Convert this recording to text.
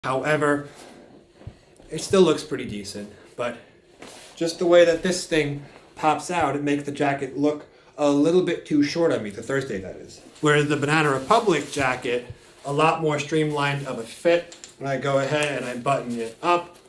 However, it still looks pretty decent, but just the way that this thing pops out, it makes the jacket look a little bit too short on me, the Thursday that is. Whereas the Banana Republic jacket, a lot more streamlined of a fit. When I go ahead and I button it up,